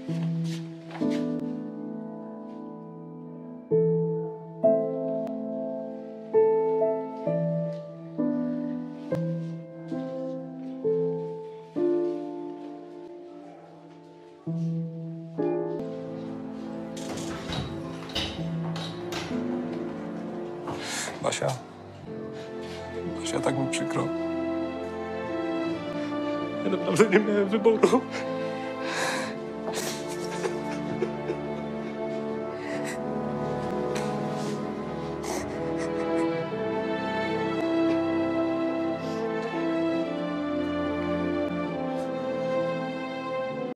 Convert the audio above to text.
Basia. Basia, tak mi przykro. Ja naprawdę nie miałem wyboru.